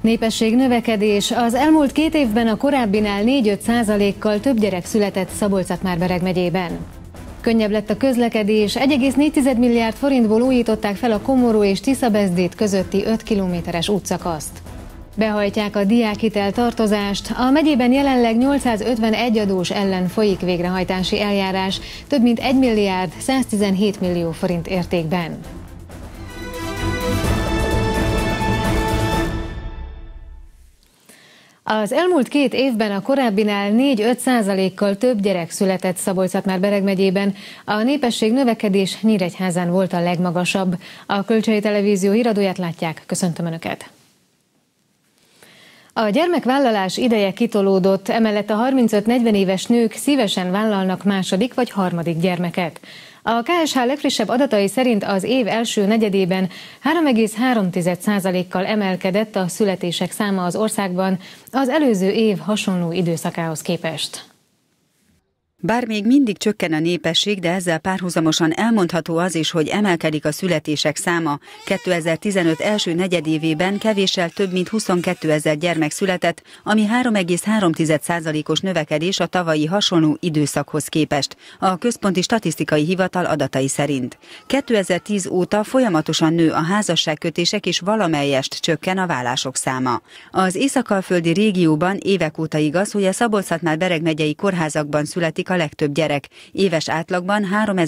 Népesség növekedés. Az elmúlt 2 évben a korábbinál 4-5%-kal több gyerek született Szabolcs-Szatmár-Bereg megyében. Könnyebb lett a közlekedés, 1,4 milliárd forintból újították fel a Komoró és Tiszabezdét közötti 5 kilométeres útszakaszt. Behajtják a diákhitel tartozást, a megyében jelenleg 851 adós ellen folyik végrehajtási eljárás, több mint 1 milliárd 117 millió forint értékben. Az elmúlt 2 évben a korábbinál 4-5%-kal több gyerek született Szabolcs-Szatmár-Bereg megyében. A népesség növekedés Nyíregyházán volt a legmagasabb. A Kölcsei Televízió híradóját látják. Köszöntöm Önöket! A gyermekvállalás ideje kitolódott, emellett a 35-40 éves nők szívesen vállalnak második vagy harmadik gyermeket. A KSH legfrissebb adatai szerint az év első negyedében 3,3%-kal emelkedett a születések száma az országban az előző év hasonló időszakához képest. Bár még mindig csökken a népesség, de ezzel párhuzamosan elmondható az is, hogy emelkedik a születések száma. 2015 első negyedévében kevéssel több mint 22 000 gyermek született, ami 3,3%-os növekedés a tavalyi hasonló időszakhoz képest, a Központi Statisztikai Hivatal adatai szerint. 2010 óta folyamatosan nő a házasságkötések és valamelyest csökken a vállások száma. Az észak-alföldi régióban évek óta igaz, hogy a Szabolcs-Szatmár-Bereg megyei kórházakban születik a legtöbb gyerek, éves átlagban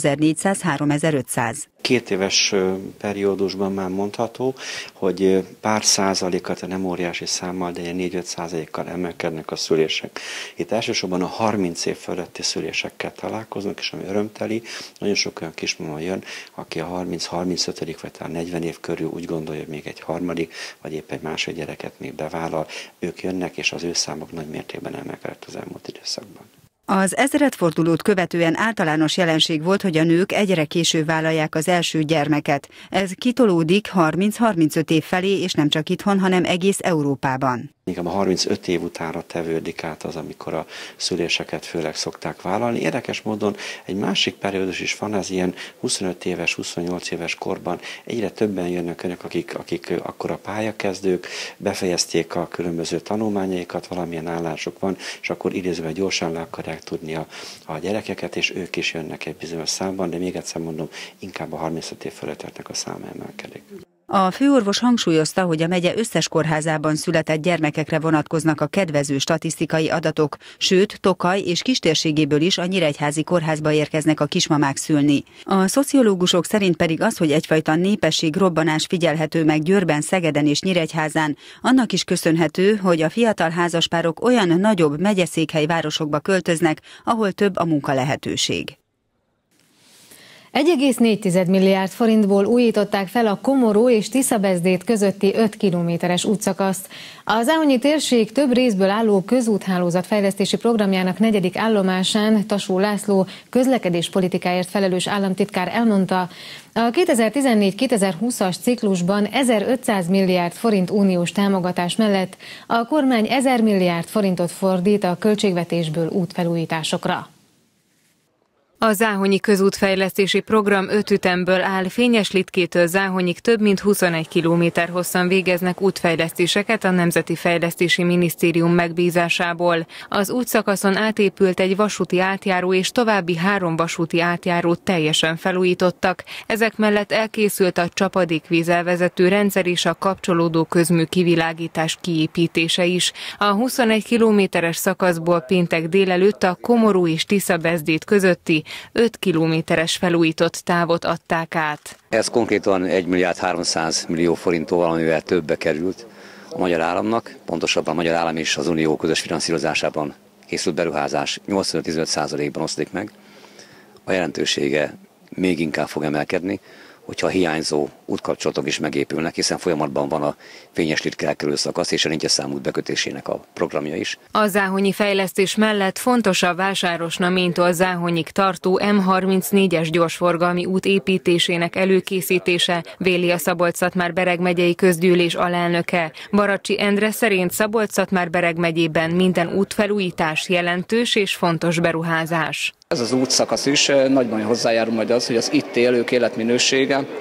3400-3500. 2 éves periódusban már mondható, hogy pár százalékat, nem óriási számmal, de 4-5%-kal emelkednek a szülések. Itt elsősorban a 30 év fölötti szülésekkel találkoznak, és ami örömteli, nagyon sok olyan kismama jön, aki a 30-35. vagy talán 40 év körül úgy gondolja, hogy még egy harmadik, vagy épp egy második gyereket még bevállal. Ők jönnek, és az ő számok nagy mértékben emelkedett az elmúlt időszakban. Az ezredfordulót követően általános jelenség volt, hogy a nők egyre később vállalják az első gyermeket. Ez kitolódik 30-35 év felé, és nem csak itthon, hanem egész Európában. Inkább a 35 év utánra tevődik át az, amikor a szüléseket főleg szokták vállalni. Érdekes módon egy másik periódus is van, ez ilyen 25 éves, 28 éves korban egyre többen jönnek önök, akik akkor a pályakezdők, befejezték a különböző tanulmányaikat, valamilyen állásuk van, és akkor idézőben gyorsan le akarják tudni a gyerekeket, és ők is jönnek egy bizonyos számban, de még egyszer mondom, inkább a 35 év fölötteknek a száma emelkedik. A főorvos hangsúlyozta, hogy a megye összes kórházában született gyermekekre vonatkoznak a kedvező statisztikai adatok, sőt, Tokaj és kistérségéből is a Nyíregyházi kórházba érkeznek a kismamák szülni. A szociológusok szerint pedig az, hogy egyfajta népességrobbanás figyelhető meg Győrben, Szegeden és Nyíregyházán, annak is köszönhető, hogy a fiatal házaspárok olyan nagyobb megyeszékhely városokba költöznek, ahol több a munkalehetőség. 1,4 milliárd forintból újították fel a Komoró és Tiszabezdét közötti 5 kilométeres útszakaszt. A záhonyi térség több részből álló közúthálózat fejlesztési programjának 4. állomásán Tasó László közlekedéspolitikáért felelős államtitkár elmondta, a 2014-2020-as ciklusban 1500 milliárd forint uniós támogatás mellett a kormány 1000 milliárd forintot fordít a költségvetésből útfelújításokra. A záhonyi közútfejlesztési program 5 ütemből áll, Fényes-Litkétől Záhonyig több mint 21 kilométer hosszan végeznek útfejlesztéseket a Nemzeti Fejlesztési Minisztérium megbízásából. Az útszakaszon átépült egy vasúti átjáró és további 3 vasúti átjárót teljesen felújítottak. Ezek mellett elkészült a csapadékvízelvezető rendszer és a kapcsolódó közmű kivilágítás kiépítése is. A 21 kilométeres szakaszból péntek délelőtt a Komoró és Tiszabezdét közötti 5 kilométeres felújított távot adták át. Ez konkrétan 1 milliárd 300 millió forinttal valamivel többbe került a magyar államnak, pontosabban a magyar állam és az unió közös finanszírozásában készült beruházás 85%-ban oszlik meg. A jelentősége még inkább fog emelkedni, hogyha a hiányzó útkapcsolatok is megépülnek, hiszen folyamatban van a Fényes-Litka elkerülő szakasz és a 4-es számú bekötésének a programja is. A záhonyi fejlesztés mellett fontos a Vásárosnaméntól Záhonyig tartó M34-es gyorsforgalmi út építésének előkészítése, véli a Szabolcs-Szatmár-Bereg megyei közgyűlés alelnöke. Baracsi Endre szerint Szabolcs-Szatmár-Bereg megyében minden útfelújítás jelentős és fontos beruházás. Ez az útszakasz is nagyban hozzájárul majd az, hogy az itt élők életminősége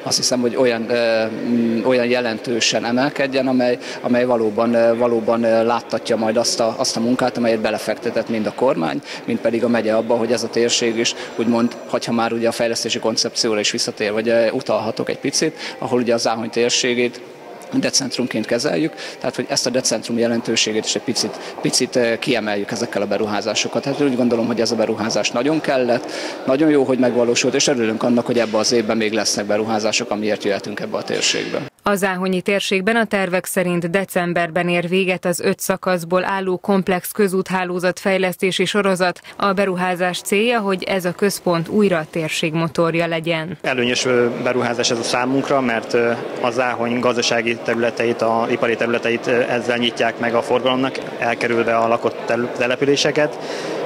azt hiszem, hogy olyan jelentősen emelkedjen, amely valóban láttatja majd azt a munkát, amelyet belefektetett mind a kormány, mind pedig a megye abba, hogy ez a térség is, úgymond, hogyha már ugye a fejlesztési koncepcióra is visszatér, vagy utalhatok egy picit, ahol ugye a Záhony térségét decentrumként kezeljük, tehát hogy ezt a decentrum jelentőségét is egy picit kiemeljük ezekkel a beruházásokat. Tehát úgy gondolom, hogy ez a beruházás nagyon kellett, nagyon jó, hogy megvalósult, és örülünk annak, hogy ebben az évben még lesznek beruházások, amiért jöhetünk ebbe a térségbe. A záhonyi térségben a tervek szerint decemberben ér véget az 5 szakaszból álló komplex közúthálózat fejlesztési sorozat. A beruházás célja, hogy ez a központ újra a térség motorja legyen. Előnyös beruházás ez a számunkra, mert a Záhony gazdasági területeit, a ipari területeit ezzel nyitják meg a forgalomnak, elkerülve a lakott településeket.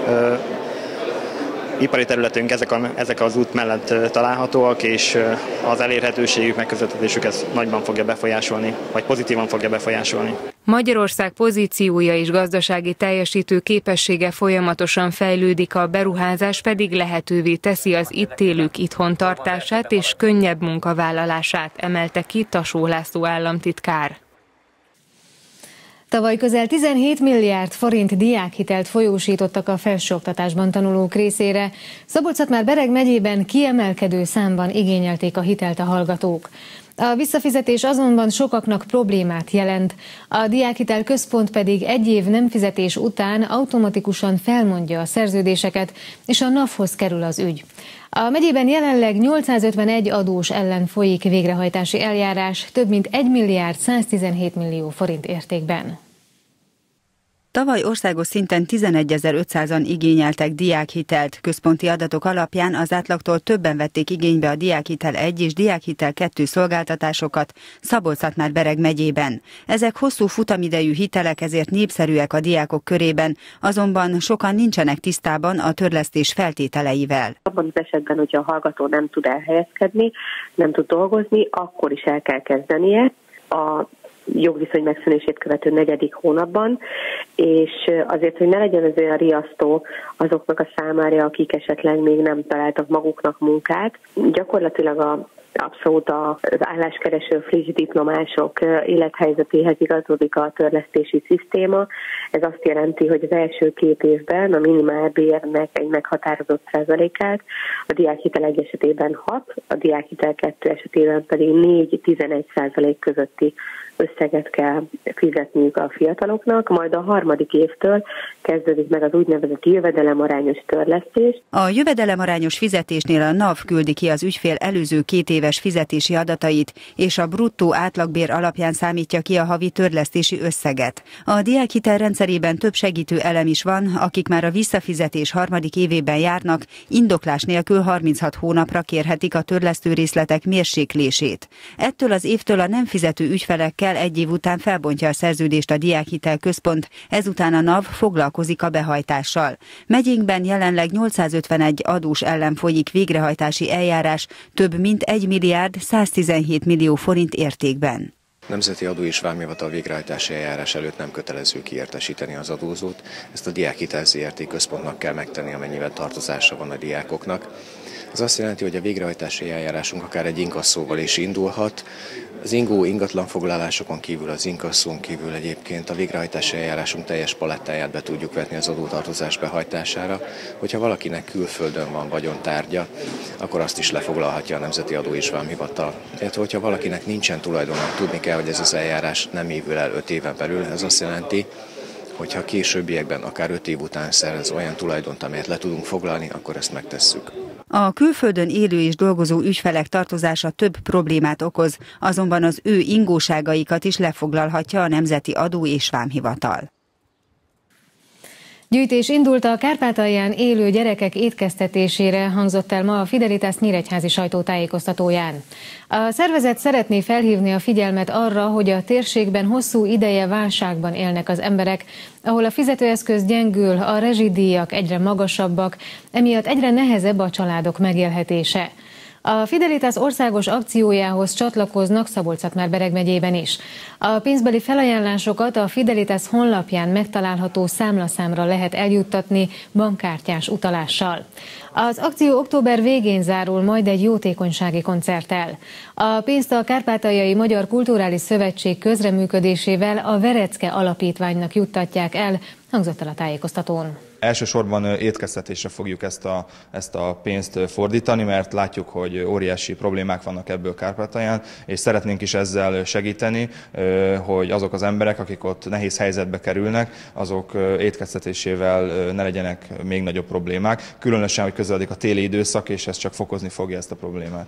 Ipari területünk ezek az út mellett találhatóak, és az elérhetőségük, megközelítésük ezt nagyban fogja befolyásolni, vagy pozitívan fogja befolyásolni. Magyarország pozíciója és gazdasági teljesítő képessége folyamatosan fejlődik, a beruházás pedig lehetővé teszi az itt élők itthon tartását és könnyebb munkavállalását, emelte ki Tasó László államtitkár. Tavaly közel 17 milliárd forint diákhitelt folyósítottak a felsőoktatásban tanulók részére. Szabolcs-Szatmár-Bereg megyében kiemelkedő számban igényelték a hitelt a hallgatók. A visszafizetés azonban sokaknak problémát jelent. A Diákhitel Központ pedig egy év nem fizetés után automatikusan felmondja a szerződéseket, és a NAV-hoz kerül az ügy. A megyében jelenleg 851 adós ellen folyik végrehajtási eljárás, több mint 1 milliárd 117 millió forint értékben. Tavaly országos szinten 11.500-an igényeltek diákhitelt. Központi adatok alapján az átlagtól többen vették igénybe a Diákhitel 1 és Diákhitel 2 szolgáltatásokat Szabolcs-Szatmár-Bereg megyében. Ezek hosszú futamidejű hitelek, ezért népszerűek a diákok körében, azonban sokan nincsenek tisztában a törlesztés feltételeivel. Abban az esetben, hogyha a hallgató nem tud elhelyezkedni, nem tud dolgozni, akkor is el kell kezdenie a jogviszony megszűnését követő 4. hónapban, és azért, hogy ne legyen ez olyan riasztó azoknak a számára, akik esetleg még nem találtak maguknak munkát, gyakorlatilag abszolút az álláskereső friss diplomások élethelyzetéhez igazodik a törlesztési szisztéma. Ez azt jelenti, hogy az első 2 évben a minimálbérnek egy meghatározott százalékát, a Diákhitel 1 esetében 6, a Diákhitel 2 esetében pedig 4-11% közötti összeget kell fizetniük a fiataloknak, majd a 3. évtől kezdődik meg az úgynevezett jövedelemarányos törlesztés. A jövedelemarányos fizetésnél a NAV küldi ki az ügyfél előző 2 éves fizetési adatait, és a bruttó átlagbér alapján számítja ki a havi törlesztési összeget. A Diákhitel rendszerében több segítő elem is van, akik már a visszafizetés 3. évében járnak, indoklás nélkül 36 hónapra kérhetik a törlesztő részletek mérséklését. Ettől az évtől a nem fizető ügyfelekkel 1 év után felbontja a szerződést a Diákhitel Központ, ezután a NAV foglalkozik a behajtással. Megyénkben jelenleg 851 adós ellen folyik végrehajtási eljárás, több mint 1 milliárd 117 millió forint értékben. Nemzeti Adó és Vámhivatal végrehajtási eljárás előtt nem kötelező kiértesíteni az adózót. Ezt a Diákhitel Zrt. Központnak kell megtenni, amennyiben tartozása van a diákoknak. Ez azt jelenti, hogy a végrehajtási eljárásunk akár egy inkasszóval is indulhat. Az ingatlanfoglalásokon kívül, az inkasszón kívül egyébként a végrehajtási eljárásunk teljes palettáját be tudjuk vetni az adótartozás behajtására. Hogyha valakinek külföldön van vagyontárgya, akkor azt is lefoglalhatja a Nemzeti Adó és Vámhivatal. Illetve, hogyha valakinek nincsen tulajdona, tudni kell, hogy ez az eljárás nem évül el 5 éven belül. Ez azt jelenti, hogyha későbbiekben, akár 5 év után szerez olyan tulajdont, amelyet le tudunk foglalni, akkor ezt megtesszük. A külföldön élő és dolgozó ügyfelek tartozása több problémát okoz, azonban az ő ingóságaikat is lefoglalhatja a Nemzeti Adó és Vámhivatal. Gyűjtés indult a Kárpátalján élő gyerekek étkeztetésére, hangzott el ma a Fidelitas nyíregyházi sajtótájékoztatóján. A szervezet szeretné felhívni a figyelmet arra, hogy a térségben hosszú ideje válságban élnek az emberek, ahol a fizetőeszköz gyengül, a rezsidíjak egyre magasabbak, emiatt egyre nehezebb a családok megélhetése. A Fidelitas országos akciójához csatlakoznak Szabolcs-Szatmár-Bereg megyében is. A pénzbeli felajánlásokat a Fidelitas honlapján megtalálható számlaszámra lehet eljuttatni bankkártyás utalással. Az akció október végén zárul majd egy jótékonysági koncerttel. A pénzt a Kárpátaljai Magyar Kulturális Szövetség közreműködésével a Verecke Alapítványnak juttatják el, hangzott el a tájékoztatón. Elsősorban étkeztetésre fogjuk ezt a pénzt fordítani, mert látjuk, hogy óriási problémák vannak ebből Kárpátalján, és szeretnénk is ezzel segíteni, hogy azok az emberek, akik ott nehéz helyzetbe kerülnek, azok étkeztetésével ne legyenek még nagyobb problémák. Különösen, hogy közeledik a téli időszak, és ez csak fokozni fogja ezt a problémát.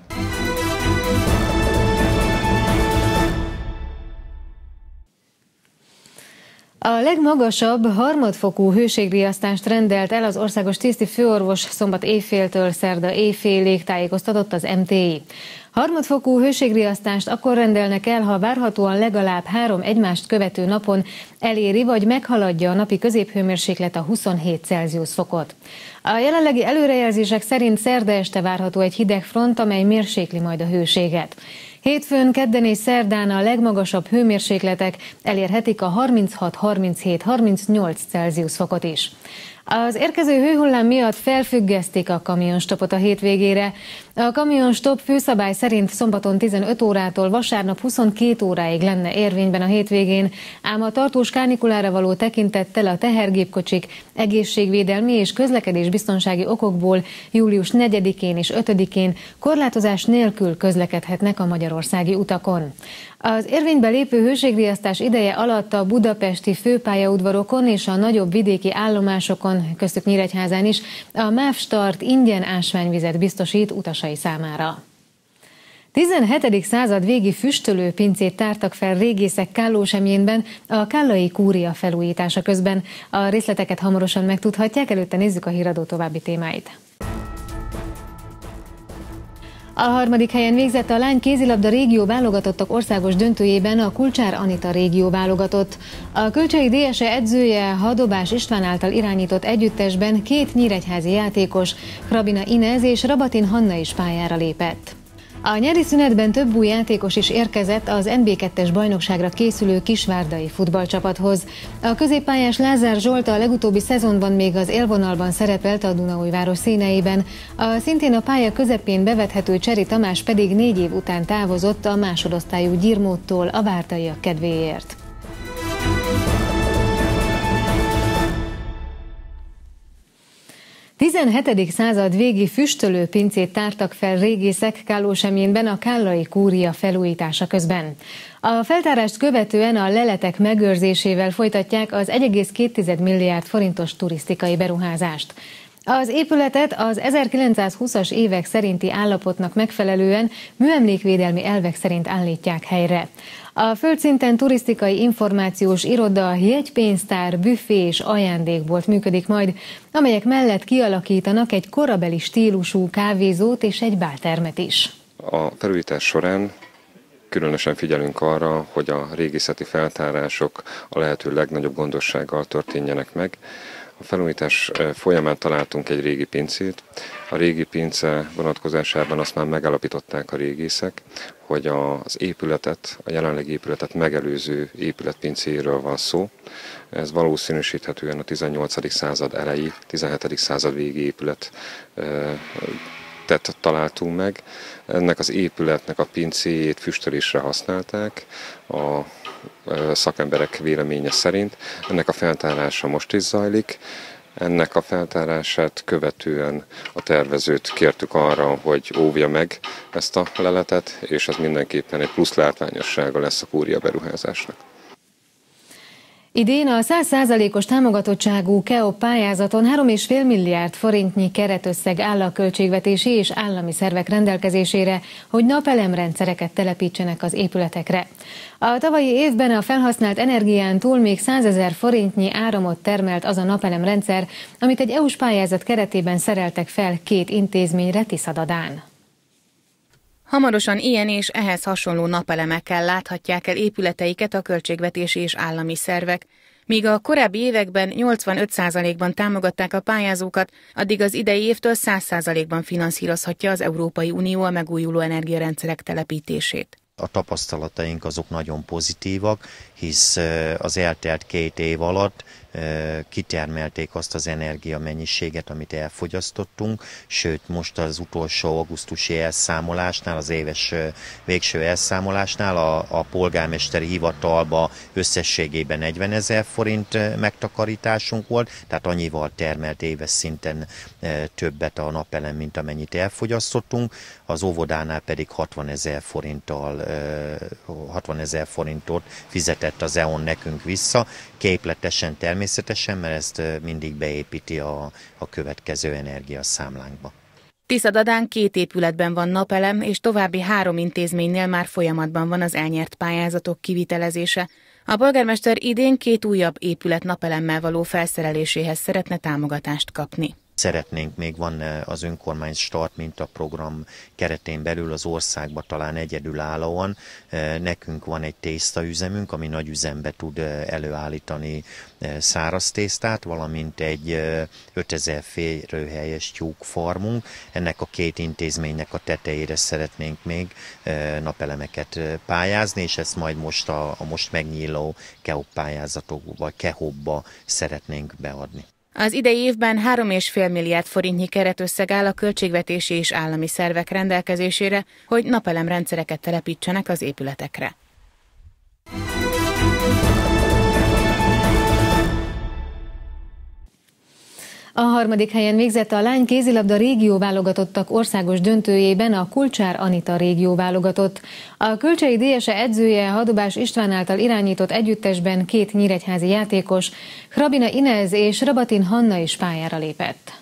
A legmagasabb harmadfokú hőségriasztást rendelt el az országos tiszti főorvos szombat éjféltől szerda éjfélig, tájékoztatott az MTI. Harmadfokú hőségriasztást akkor rendelnek el, ha várhatóan legalább 3 egymást követő napon eléri vagy meghaladja a napi középhőmérséklet a 27 Celsius fokot. A jelenlegi előrejelzések szerint szerda este várható egy hideg front, amely mérsékli majd a hőséget. Hétfőn, kedden és szerdán a legmagasabb hőmérsékletek elérhetik a 36-37-38 Celsius fokot is. Az érkező hőhullám miatt felfüggesztik a kamionstopot a hétvégére. A kamionstop főszabály szerint szombaton 15 órától vasárnap 22 óráig lenne érvényben a hétvégén, ám a tartós kánikulára való tekintettel a tehergépkocsik egészségvédelmi és közlekedésbiztonsági okokból július 4-én és 5-én korlátozás nélkül közlekedhetnek a magyarországi utakon. Az érvénybe lépő hőségriasztás ideje alatt a budapesti főpályaudvarokon és a nagyobb vidéki állomásokon, köztük Nyíregyházán is, a MÁV Start ingyen ásványvizet biztosít utasai számára. 17. század végi füstölőpincét tártak fel régészek Kállósemjénben a kállai kúria felújítása közben. A részleteket hamarosan megtudhatják, előtte nézzük a híradó további témáit. A 3. helyen végzett a lány kézilabda régió válogatottak országos döntőjében a Kulcsár Anita régió válogatott. A Kölcsei DSE edzője Hadobás István által irányított együttesben 2 nyíregyházi játékos, Krabina Inez és Rabatin Hanna is pályára lépett. A nyári szünetben több új játékos is érkezett az NB2-es bajnokságra készülő kisvárdai futballcsapathoz. A középpályás Lázár Zsolt a legutóbbi szezonban még az élvonalban szerepelt a Dunaújváros színeiben. A szintén a pálya közepén bevethető Cseri Tamás pedig 4 év után távozott a másodosztályú Gyirmóttól a vártaiak kedvéért. A 17. század végi füstölőpincét tártak fel régészek Kállósemjénben a kállai kúria felújítása közben. A feltárást követően a leletek megőrzésével folytatják az 1,2 milliárd forintos turisztikai beruházást. Az épületet az 1920-as évek szerinti állapotnak megfelelően műemlékvédelmi elvek szerint állítják helyre. A földszinten turisztikai információs iroda, jegypénztár, büfé és ajándékbolt működik majd, amelyek mellett kialakítanak egy korabeli stílusú kávézót és egy báltermet is. A felújítás során különösen figyelünk arra, hogy a régészeti feltárások a lehető legnagyobb gondossággal történjenek meg. A felújítás folyamán találtunk egy régi pincét. A régi pince vonatkozásában azt már megállapították a régészek, hogy az épületet, a jelenlegi épületet megelőző épületpincéről van szó. Ez valószínűsíthetően a 18. század elejé, 17. század végi épületet találtunk meg. Ennek az épületnek a pincéjét füstölésre használták a szakemberek véleménye szerint. Ennek a feltárása most is zajlik. Ennek a feltárását követően a tervezőt kértük arra, hogy óvja meg ezt a leletet, és ez mindenképpen egy plusz látványossága lesz a kúria beruházásnak. Idén a 100%-os támogatottságú KEOP pályázaton 3,5 milliárd forintnyi keretösszeg áll a költségvetési és állami szervek rendelkezésére, hogy napelemrendszereket telepítsenek az épületekre. A tavalyi évben a felhasznált energián túl még 100 000 forintnyi áramot termelt az a napelemrendszer, amit egy EU-s pályázat keretében szereltek fel 2 intézményre Tiszadadán. Hamarosan ilyen és ehhez hasonló napelemekkel láthatják el épületeiket a költségvetési és állami szervek, Míg a korábbi években 85%-ban támogatták a pályázókat, addig az idei évtől 100%-ban finanszírozhatja az Európai Unió a megújuló energiarendszerek telepítését. A tapasztalataink azok nagyon pozitívak, hisz az eltelt 2 év alatt kitermelték azt az energiamennyiséget, amit elfogyasztottunk, sőt most az utolsó augusztusi elszámolásnál, az éves végső elszámolásnál a polgármesteri hivatalba összességében 40 000 forint megtakarításunk volt, tehát annyival termelt éves szinten többet a napelem, mint amennyit elfogyasztottunk, az óvodánál pedig 60 000 forintot fizetett az EON nekünk vissza, képletesen természetesen, mert ezt mindig beépíti a következő energiaszámlánkba. Tiszadadán 2 épületben van napelem, és további 3 intézménynél már folyamatban van az elnyert pályázatok kivitelezése. A polgármester idén 2 újabb épület napelemmel való felszereléséhez szeretne támogatást kapni. Szeretnénk, még van az önkormány start mintaprogram keretén belül az országban talán egyedülállóan. Nekünk van egy tésztaüzemünk, ami nagy üzembe tud előállítani száraz tésztát, valamint egy 5000 férőhelyes tyúkfarmunk. Ennek a 2 intézménynek a tetejére szeretnénk még napelemeket pályázni, és ezt majd most a most megnyíló KEOP pályázatokba, vagy KEHOP-ba szeretnénk beadni. Az idei évben 3,5 milliárd forintnyi keretösszeg áll a költségvetési és állami szervek rendelkezésére, hogy napelemrendszereket telepítsenek az épületekre. A 3. helyen végzett a lány kézilabda régióválogatottak országos döntőjében a Kulcsár Anita régióválogatott. A Kölcsei DSE edzője Hadobás István által irányított együttesben 2 nyíregyházi játékos, Hrabina Inez és Rabatin Hanna is pályára lépett.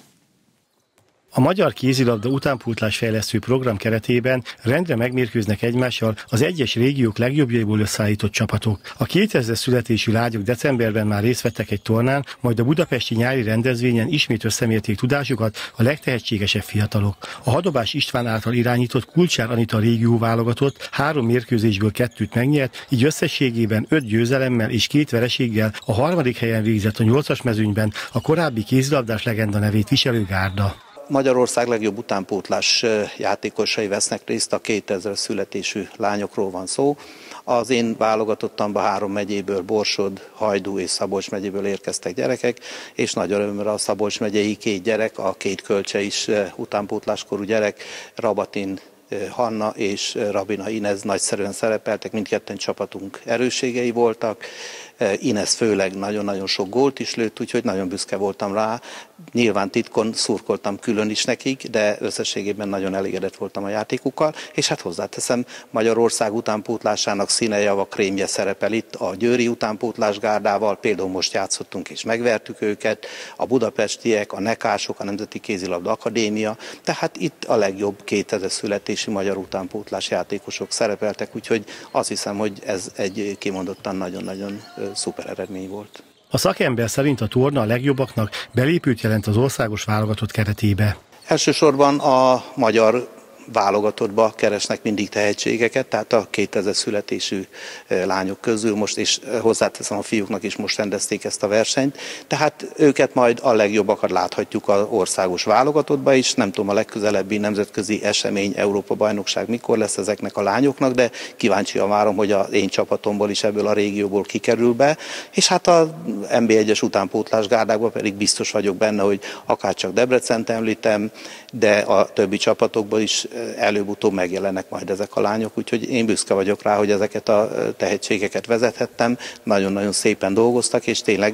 A Magyar Kézilabda utánpótlásfejlesztő program keretében rendre megmérkőznek egymással az egyes régiók legjobbjaiból összeállított csapatok. A 2000 születésű lányok decemberben már részt vettek egy tornán, majd a budapesti nyári rendezvényen ismét összemérték tudásukat a legtehetségesebb fiatalok. A Hadobás István által irányított Kulcsár Anita régió válogatott 3 mérkőzésből 2-t megnyert, így összességében 5 győzelemmel és 2 vereséggel a 3. helyen végzett a 8-as mezőnyben a korábbi kézilabdás legenda nevét viselő gárda. Magyarország legjobb utánpótlás játékosai vesznek részt, a 2000 születésű lányokról van szó. Az én válogatottamban 3 megyéből, Borsod, Hajdú és Szabolcs megyéből érkeztek gyerekek, és nagy örömre a Szabolcs megyei 2 gyerek, a 2 kölcse is utánpótláskorú gyerek, Rabatin Hanna és Rabina Inez nagyszerűen szerepeltek, mindketten csapatunk erősségei voltak. Inez főleg nagyon-nagyon sok gólt is lőtt, úgyhogy nagyon büszke voltam rá. Nyilván titkon szurkoltam külön is nekik, de összességében nagyon elégedett voltam a játékukkal, és hát hozzáteszem, Magyarország utánpótlásának színejava, krémje szerepel itt a győri utánpótlás gárdával, például most játszottunk és megvertük őket, a budapestiek, a nekások, a Nemzeti Kézilabda Akadémia, tehát itt a legjobb 2000 születési magyar utánpótlás játékosok szerepeltek, úgyhogy azt hiszem, hogy ez egy kimondottan nagyon-nagyon szuper eredmény volt. A szakember szerint a torna a legjobbaknak belépőt jelent az országos válogatott keretébe. Elsősorban a magyar válogatottba keresnek mindig tehetségeket, tehát a 2000 születésű lányok közül most, és hozzáteszem, a fiúknak is most rendezték ezt a versenyt, tehát őket majd a legjobbakat láthatjuk az országos válogatottba is, nem tudom, a legközelebbi nemzetközi esemény, Európa-bajnokság mikor lesz ezeknek a lányoknak, de kíváncsian várom, hogy az én csapatomból is ebből a régióból kikerül be, és hát a NB1-es utánpótlás gárdákban pedig biztos vagyok benne, hogy akárcsak Debrecent említem, de a többi csapatokban is előbb-utóbb megjelennek majd ezek a lányok, úgyhogy én büszke vagyok rá, hogy ezeket a tehetségeket vezethettem, nagyon-nagyon szépen dolgoztak, és tényleg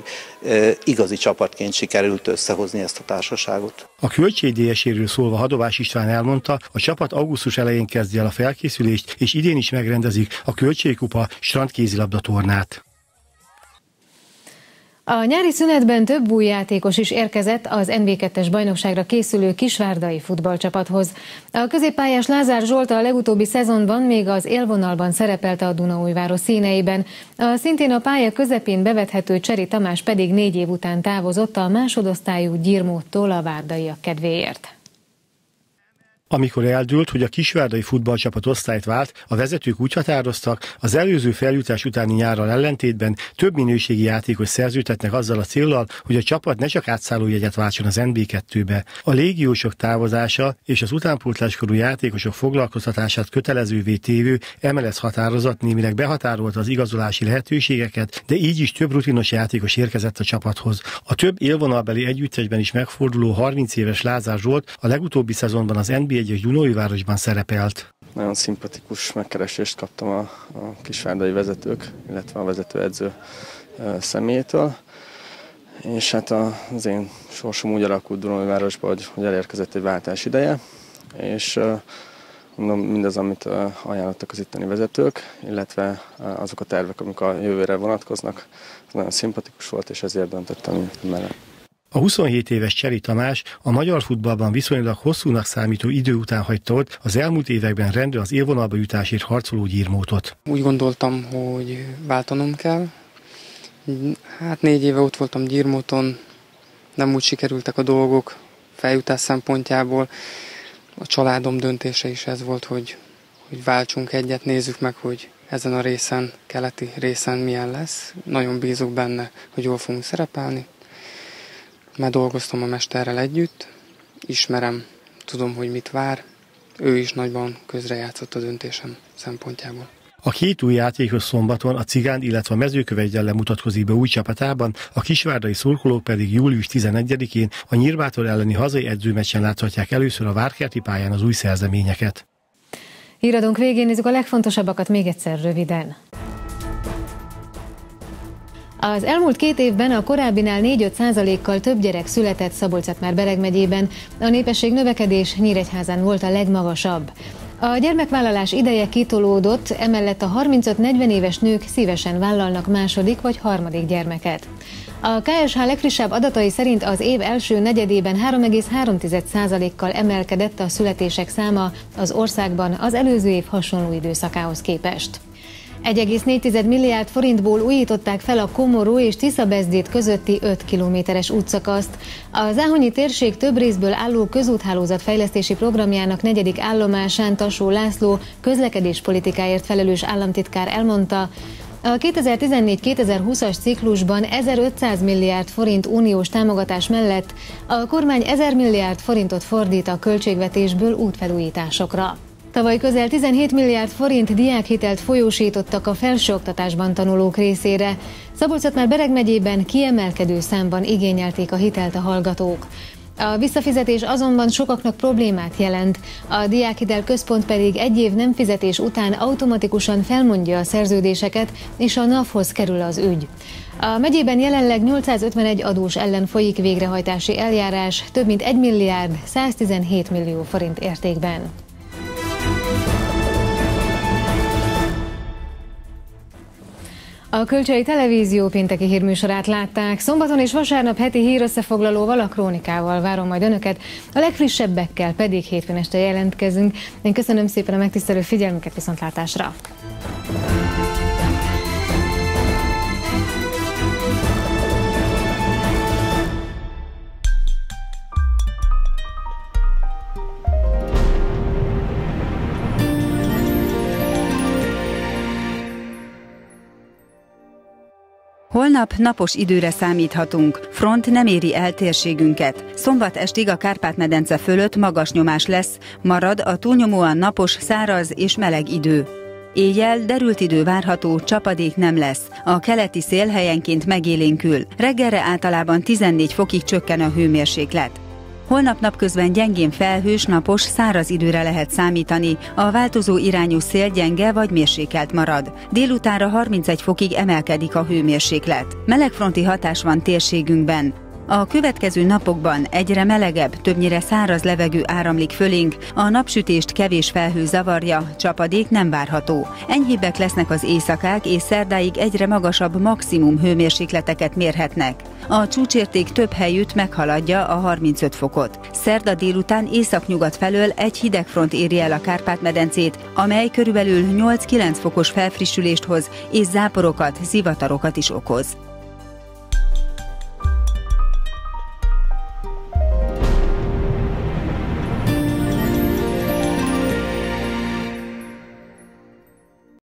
igazi csapatként sikerült összehozni ezt a társaságot. A Kölcsei DSE-ről szólva Hadobás István elmondta, a csapat augusztus elején kezdi el a felkészülést, és idén is megrendezik a Kölcsei Kupa strandkézilabda tornát. A nyári szünetben több új játékos is érkezett az NB2-es bajnokságra készülő kisvárdai futballcsapathoz. A középpályás Lázár Zsolt a legutóbbi szezonban még az élvonalban szerepelte a Dunaújváros színeiben. A szintén a pálya közepén bevethető Cseri Tamás pedig 4 év után távozott a másodosztályú Gyirmóttól a várdaiak kedvéért. Amikor eldőlt, hogy a kisvárdai futballcsapat osztályt vált, a vezetők úgy határoztak, az előző feljutás utáni nyárral ellentétben több minőségi játékos szerződtetnek azzal a céllal, hogy a csapat ne csak átszállójegyet váltson az NB2-be. A légiósok távozása és az utánpótláskorú játékosok foglalkoztatását kötelezővé tévő MLS határozat némileg behatárolta az igazolási lehetőségeket, de így is több rutinos játékos érkezett a csapathoz. A több élvonalbeli együttesben is megforduló 30 éves Lázár Zsolt a legutóbbi szezonban az NB1-es Dunói-városban szerepelt. Nagyon szimpatikus megkeresést kaptam a kisvárdai vezetők, illetve a vezetőedző személyétől. És hát az én sorsom úgy alakult Dunói-városban, hogy elérkezett egy váltás ideje, és mondom, mindaz, amit ajánlottak az itteni vezetők, illetve azok a tervek, amik a jövőre vonatkoznak, az nagyon szimpatikus volt, és ezért döntöttem mellett. A 27 éves Cseri Tamás a magyar futballban viszonylag hosszúnak számító idő után hagyta ott az elmúlt években rendre az élvonalba jutásért harcoló Gyirmótot. Úgy gondoltam, hogy váltanom kell. Hát 4 éve ott voltam Gyirmóton, nem úgy sikerültek a dolgok feljutás szempontjából. A családom döntése is ez volt, hogy váltsunk egyet, nézzük meg, hogy ezen a részen, keleti részen milyen lesz. Nagyon bízok benne, hogy jól fogunk szerepelni. Már dolgoztam a mesterrel együtt, ismerem, tudom, hogy mit vár. Ő is nagyban közrejátszott a döntésem szempontjából. A két új játékos szombaton a Cigánd, illetve a Mezőkövesd mutatkozik be új csapatában, a kisvárdai szurkolók pedig július 11-én a Nyírbátor elleni hazai edzőmeccsen láthatják először a Várkerti pályán az új szerzeményeket. Híradónk végén nézzük a legfontosabbakat még egyszer röviden. Az elmúlt 2 évben a korábbinál 4-5%-kal több gyerek született Szabolcs-Szatmár-Bereg megyében, a népesség növekedés Nyíregyházán volt a legmagasabb. A gyermekvállalás ideje kitolódott, emellett a 35-40 éves nők szívesen vállalnak második vagy harmadik gyermeket. A KSH legfrissebb adatai szerint az év első negyedében 3,3%-kal emelkedett a születések száma az országban az előző év hasonló időszakához képest. 1,4 milliárd forintból újították fel a Komoró és Tiszabezdét közötti 5 kilométeres útszakaszt. A záhonyi térség több részből álló közúthálózat fejlesztési programjának 4. állomásán Tasó László közlekedéspolitikáért felelős államtitkár elmondta, a 2014-2020-as ciklusban 1500 milliárd forint uniós támogatás mellett a kormány 1000 milliárd forintot fordít a költségvetésből útfelújításokra. Tavaly közel 17 milliárd forint diákhitelt folyósítottak a felsőoktatásban tanulók részére. Szabolcs-Szatmár-Bereg megyében kiemelkedő számban igényelték a hitelt a hallgatók. A visszafizetés azonban sokaknak problémát jelent, a diákhitel központ pedig 1 év nem fizetés után automatikusan felmondja a szerződéseket, és a NAV-hoz kerül az ügy. A megyében jelenleg 851 adós ellen folyik végrehajtási eljárás, több mint 1 milliárd 117 millió forint értékben. A Kölcsei Televízió pénteki hírműsorát látták. Szombaton és vasárnap heti hírösszefoglalóval, a Krónikával várom majd önöket, a legfrissebbekkel pedig hétfőn este jelentkezünk. Én köszönöm szépen a megtisztelő figyelmüket, viszontlátásra! Holnap napos időre számíthatunk, front nem éri el térségünket. Szombat estig a Kárpát-medence fölött magas nyomás lesz, marad a túlnyomóan napos, száraz és meleg idő. Éjjel derült idő várható, csapadék nem lesz. A keleti szél helyenként megélénkül. Reggelre általában 14 fokig csökken a hőmérséklet. Holnap napközben gyengén felhős, napos, száraz időre lehet számítani, a változó irányú szél gyenge vagy mérsékelt marad. Délutánra 31 fokig emelkedik a hőmérséklet. Melegfronti hatás van térségünkben. A következő napokban egyre melegebb, többnyire száraz levegő áramlik fölénk, a napsütést kevés felhő zavarja, csapadék nem várható. Enyhébbek lesznek az éjszakák, és szerdáig egyre magasabb maximum hőmérsékleteket mérhetnek. A csúcsérték több helyütt meghaladja a 35 fokot. Szerda délután északnyugat felől egy hidegfront éri el a Kárpát-medencét, amely körülbelül 8-9 fokos felfrissülést hoz, és záporokat, zivatarokat is okoz.